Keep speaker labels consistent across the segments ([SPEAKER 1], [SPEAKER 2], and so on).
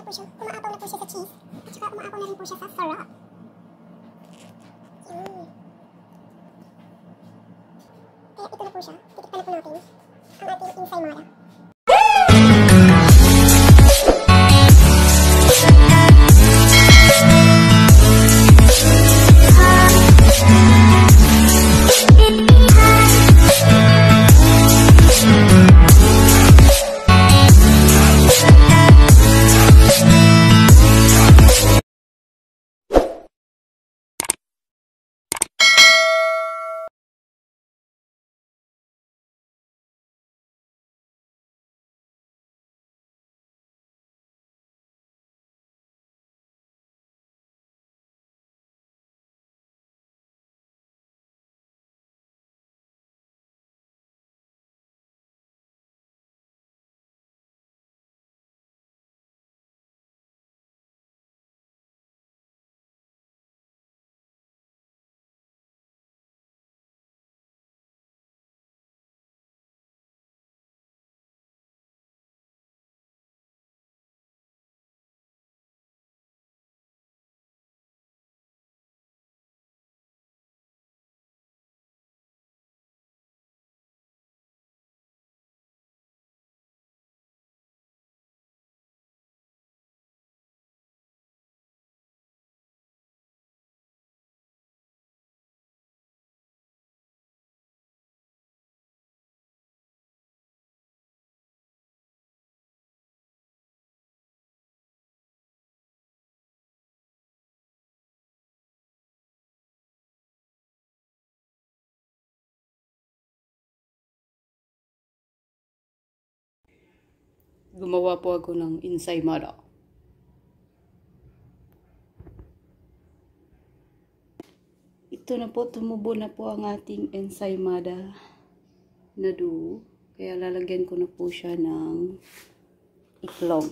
[SPEAKER 1] po siya. Umaapaw na po siya sa cheese. At saka umaapaw na rin po siya sa sarap. Kaya ito na po siya. Titikpan na po natin ang ating Ensaymada.
[SPEAKER 2] Gumawa po ako ng Ensaymada. Ito na po, tumubo na po ang ating Ensaymada na dough. Kaya lalagyan ko na po siya ng itlog.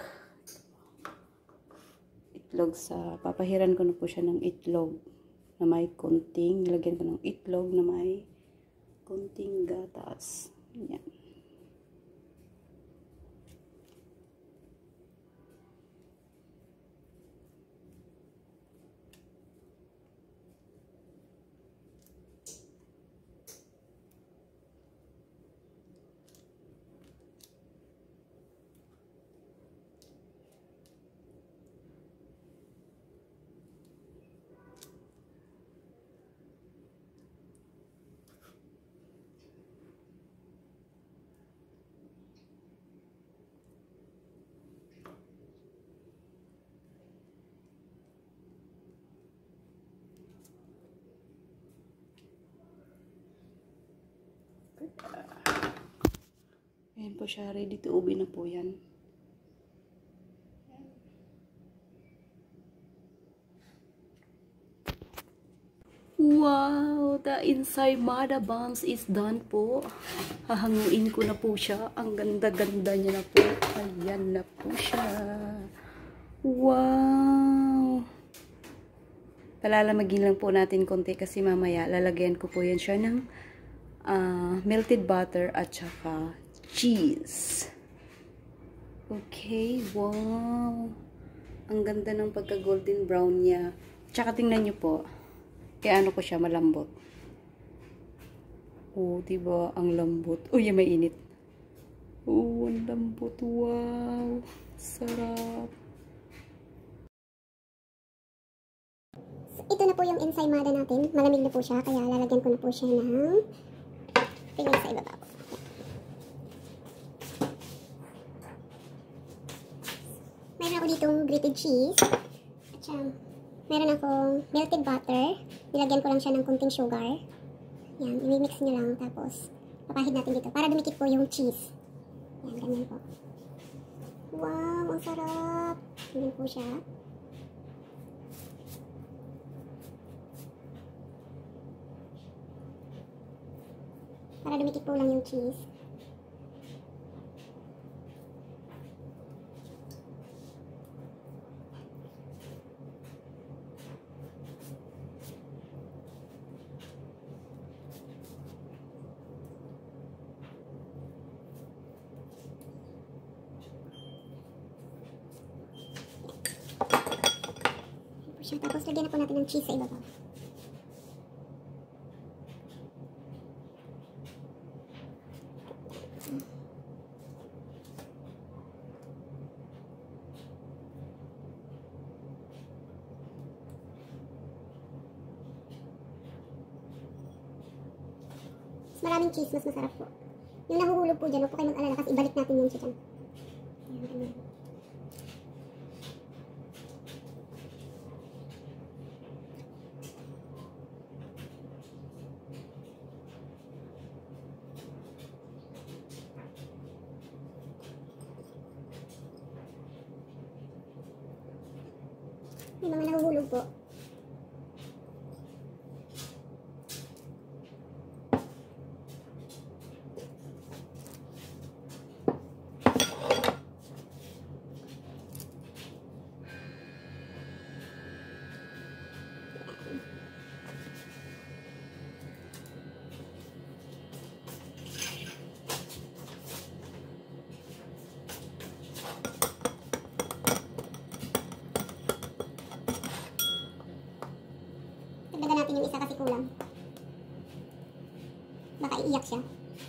[SPEAKER 2] Papahiran ko na po siya ng itlog na may konting, nilagyan ko ng itlog na may konting gatas. Yan. Ayan po siya, ready to ubi na po yan. Wow, the Ensaymada buns is done po. Hahanguin ko na po siya. Ang ganda-ganda niya na po. Ayan na po siya. Wow. Palalamagin lang po natin konti kasi mamaya lalagyan ko po yan siya ng melted butter at saka cheese. Okay, wow. Ang ganda ng pagka-golden brown niya. Tsaka tingnan nyo po. Kaya ano ko siya, malambot. Oh, diba? Ang lambot. Uy, may init. Oh, ang lambot. Wow. Sarap.
[SPEAKER 1] Ito na po yung Ensaymada natin. Malamig na po siya, kaya lalagyan ko na po siya ng tingnan sa ibabaw. Meron ako ditong grated cheese. At siya, meron akong melted butter. Nilagyan ko lang siya ng kunting sugar. Yan, i-mix nyo lang. Tapos, papahid natin dito para dumikit po yung cheese. Yan, ganyan po. Wow, ang sarap. Ganyan po siya. Para dumikit po lang yung cheese. siya. Tapos lagyan na po natin ng cheese sa ibabaw. Maraming cheese, mas masarap po. Yung nahuhulog po dyan, huwag po kayo mag-alala kasi ibalik natin yung siya dyan. Ayan. Yung mga nahuhulog po. Dagdagan natin yung isa kasi kulang. Baka iiyak siya.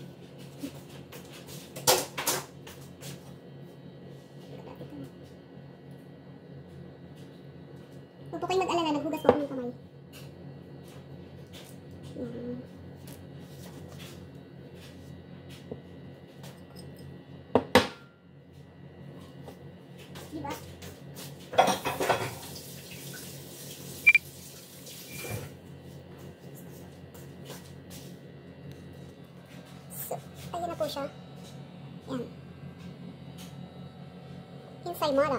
[SPEAKER 1] Huwag po kayo mag-alala, naghugas po ako ng kamay. Diba? Ayan na po siya. Ayan. Ensaymada.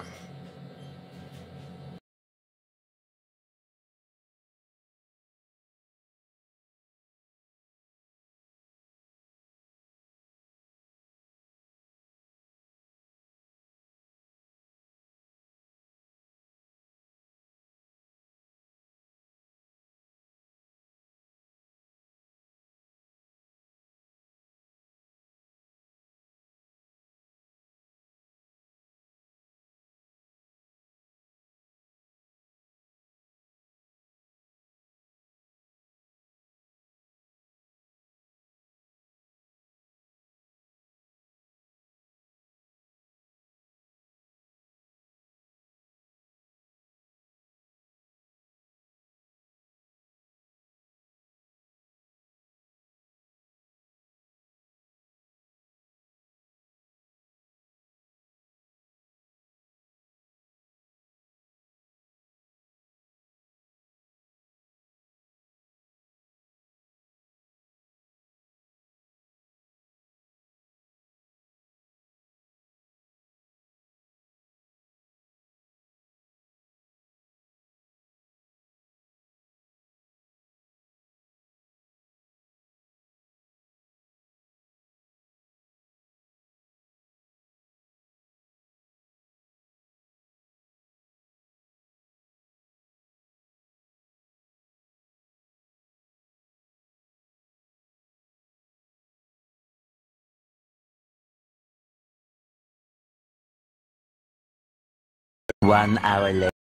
[SPEAKER 3] One hour later.